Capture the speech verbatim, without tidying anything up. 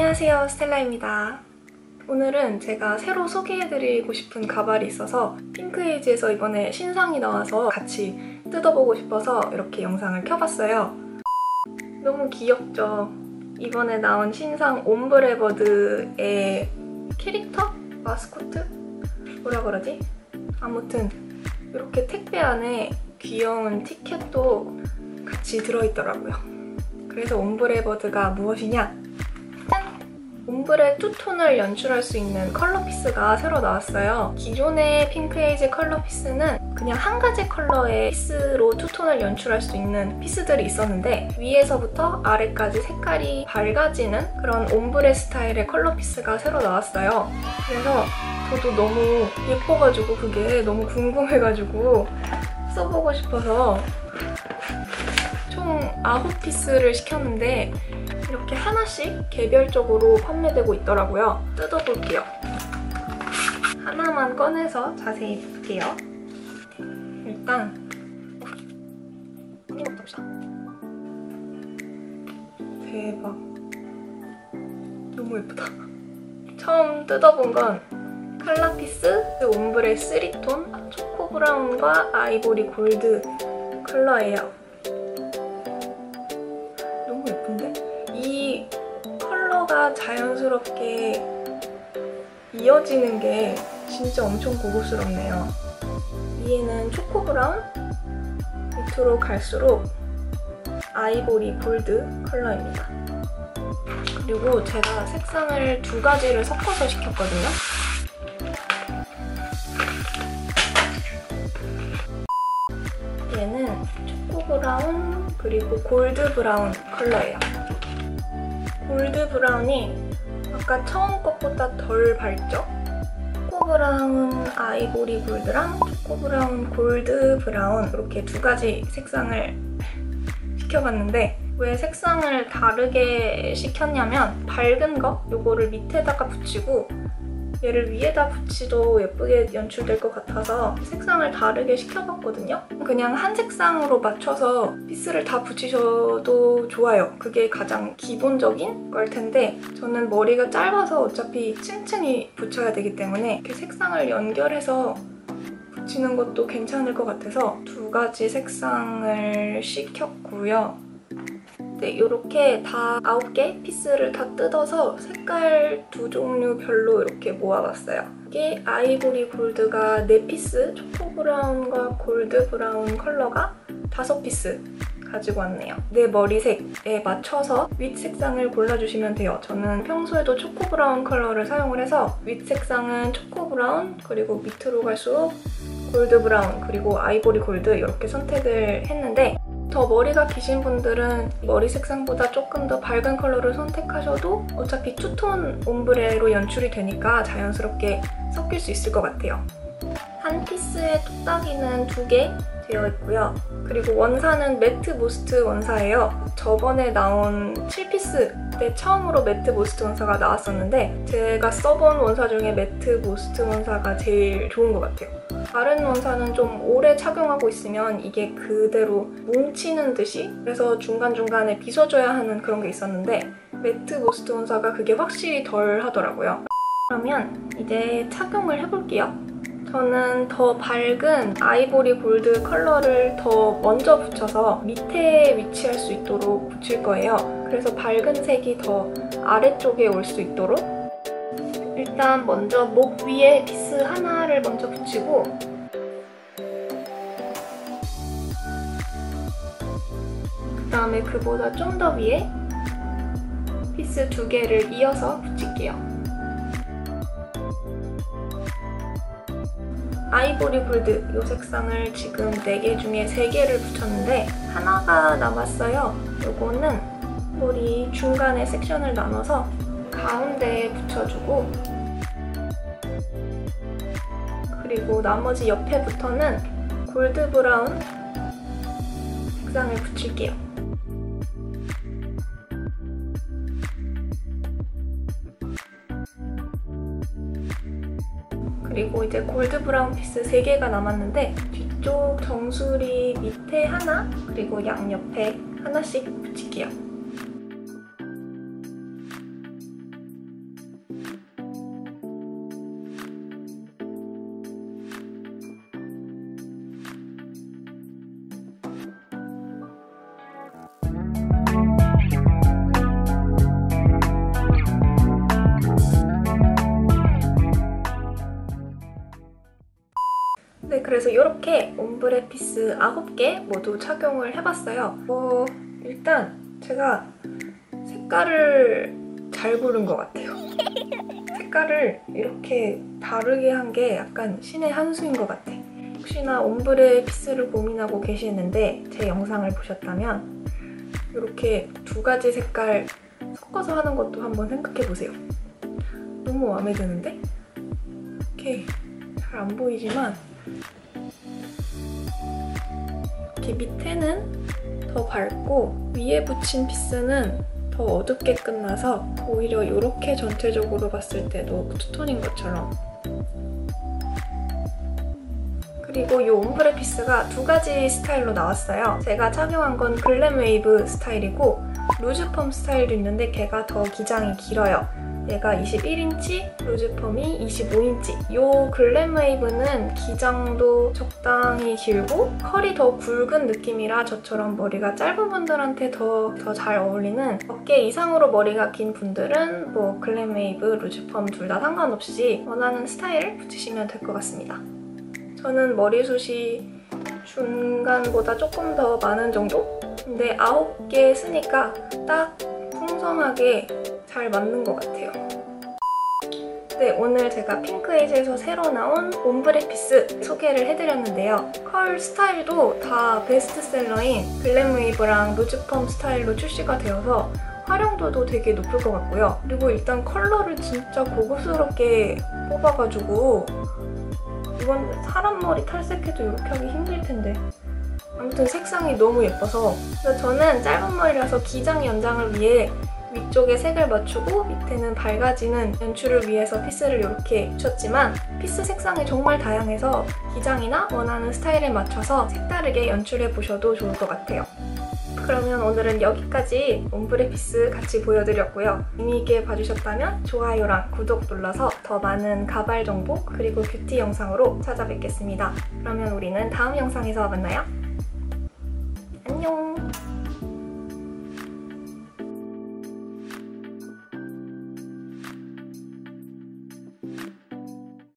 안녕하세요, 스텔라입니다. 오늘은 제가 새로 소개해드리고 싶은 가발이 있어서 핑크에이지에서 이번에 신상이 나와서 같이 뜯어보고 싶어서 이렇게 영상을 켜봤어요. 너무 귀엽죠? 이번에 나온 신상 옴브레버드의 캐릭터? 마스코트? 뭐라 그러지? 아무튼 이렇게 택배 안에 귀여운 티켓도 같이 들어있더라고요. 그래서 옴브레버드가 무엇이냐? 짠! 옴브레 투톤을 연출할 수 있는 컬러 피스가 새로 나왔어요. 기존의 핑크에이지 컬러 피스는 그냥 한 가지 컬러의 피스로 투톤을 연출할 수 있는 피스들이 있었는데 위에서부터 아래까지 색깔이 밝아지는 그런 옴브레 스타일의 컬러 피스가 새로 나왔어요. 그래서 저도 너무 예뻐가지고 그게 너무 궁금해가지고 써보고 싶어서 총 아홉 피스를 시켰는데 이렇게 하나씩 개별적으로 판매되고 있더라고요. 뜯어볼게요. 하나만 꺼내서 자세히 볼게요. 일단 이거부터 봅시다. 대박. 너무 예쁘다. 처음 뜯어본 건 칼라피스 옴브레 쓰리 톤 초코 브라운과 아이보리 골드 컬러예요. 너무 예쁜데? 이 컬러가 자연스럽게 이어지는 게 진짜 엄청 고급스럽네요. 위에는 초코 브라운, 밑으로 갈수록 아이보리 골드 컬러입니다. 그리고 제가 색상을 두 가지를 섞어서 시켰거든요. 얘는 초코 브라운 그리고 골드 브라운 컬러예요. 골드 브라운이 아까 처음 것보다 덜 밝죠? 초코 브라운 아이보리 골드랑 초코 브라운 골드 브라운 이렇게 두 가지 색상을 시켜봤는데 왜 색상을 다르게 시켰냐면 밝은 거 요거를 밑에다가 붙이고 얘를 위에다 붙여도 예쁘게 연출될 것 같아서 색상을 다르게 시켜봤거든요. 그냥 한 색상으로 맞춰서 피스를 다 붙이셔도 좋아요. 그게 가장 기본적인 걸 텐데 저는 머리가 짧아서 어차피 층층이 붙여야 되기 때문에 이렇게 색상을 연결해서 붙이는 것도 괜찮을 것 같아서 두 가지 색상을 시켰고요. 네, 이렇게 다 아홉 개 피스를 다 뜯어서 색깔 두 종류별로 이렇게 모아봤어요. 이게 아이보리 골드가 네 피스, 초코 브라운과 골드 브라운 컬러가 다섯 피스 가지고 왔네요. 내 머리색에 맞춰서 윗 색상을 골라주시면 돼요. 저는 평소에도 초코 브라운 컬러를 사용을 해서 윗 색상은 초코 브라운, 그리고 밑으로 갈수록 골드 브라운, 그리고 아이보리 골드 이렇게 선택을 했는데 더 머리가 기신 분들은 머리 색상보다 조금 더 밝은 컬러를 선택하셔도 어차피 투톤 옴브레로 연출이 되니까 자연스럽게 섞일 수 있을 것 같아요. 한 피스에 뚝딱이는 두 개 되어 있고요. 그리고 원사는 매트 모스트 원사예요. 저번에 나온 칠 피스 때 처음으로 매트 모스트 원사가 나왔었는데 제가 써본 원사 중에 매트 모스트 원사가 제일 좋은 것 같아요. 다른 원사는 좀 오래 착용하고 있으면 이게 그대로 뭉치는 듯이 그래서 중간중간에 빗어줘야 하는 그런 게 있었는데 매트 모스트 원사가 그게 확실히 덜 하더라고요. 그러면 이제 착용을 해볼게요. 저는 더 밝은 아이보리 골드 컬러를 더 먼저 붙여서 밑에 위치할 수 있도록 붙일 거예요. 그래서 밝은 색이 더 아래쪽에 올 수 있도록 일단 먼저 목 위에 피스 하나를 먼저 붙이고 그 다음에 그보다 좀 더 위에 피스 두 개를 이어서 붙일게요. 아이보리 골드 이 색상을 지금 네 개 중에 세 개를 붙였는데 하나가 남았어요. 요거는 머리 중간에 섹션을 나눠서 가운데에 붙여주고 그리고 나머지 옆에부터는 골드 브라운 색상을 붙일게요. 그리고 이제 골드 브라운 피스 세 개가 남았는데 뒤쪽 정수리 밑에 하나 그리고 양옆에 하나씩 붙일게요. 그래서 이렇게 옴브레 피스 아홉 개 모두 착용을 해봤어요. 어, 일단 제가 색깔을 잘 고른 것 같아요. 색깔을 이렇게 다르게 한 게 약간 신의 한 수인 것 같아. 혹시나 옴브레 피스를 고민하고 계시는데 제 영상을 보셨다면 이렇게 두 가지 색깔 섞어서 하는 것도 한번 생각해보세요. 너무 마음에 드는데? 이렇게 잘 안 보이지만 이렇게 밑에는 더 밝고 위에 붙인 피스는 더 어둡게 끝나서 오히려 이렇게 전체적으로 봤을 때도 투톤인 것처럼. 그리고 이 옴브레 피스가 두 가지 스타일로 나왔어요. 제가 착용한 건 글램 웨이브 스타일이고 루즈펌 스타일도 있는데 걔가 더 기장이 길어요. 얘가 이십일 인치, 루즈펌이 이십오 인치. 이 글램 웨이브는 기장도 적당히 길고 컬이 더 굵은 느낌이라 저처럼 머리가 짧은 분들한테 더 더 잘 어울리는, 어깨 이상으로 머리가 긴 분들은 뭐 글램 웨이브, 루즈펌 둘 다 상관없이 원하는 스타일을 붙이시면 될 것 같습니다. 저는 머리숱이 중간보다 조금 더 많은 정도? 근데 아홉 개 쓰니까 딱 풍성하게 잘 맞는 것 같아요. 네, 오늘 제가 핑크에이지에서 새로 나온 옴브레 피스 소개를 해드렸는데요. 컬 스타일도 다 베스트셀러인 글램 웨이브랑 루즈펌 스타일로 출시가 되어서 활용도도 되게 높을 것 같고요. 그리고 일단 컬러를 진짜 고급스럽게 뽑아가지고 이건 사람 머리 탈색해도 이렇게 하기 힘들 텐데. 아무튼 색상이 너무 예뻐서 저는 짧은 머리라서 기장 연장을 위해 위쪽에 색을 맞추고 밑에는 밝아지는 연출을 위해서 피스를 이렇게 붙였지만 피스 색상이 정말 다양해서 기장이나 원하는 스타일에 맞춰서 색다르게 연출해보셔도 좋을 것 같아요. 그러면 오늘은 여기까지 옴브레 피스 같이 보여드렸고요. 재미있게 봐주셨다면 좋아요랑 구독 눌러서 더 많은 가발 정보 그리고 뷰티 영상으로 찾아뵙겠습니다. 그러면 우리는 다음 영상에서 만나요. 안녕!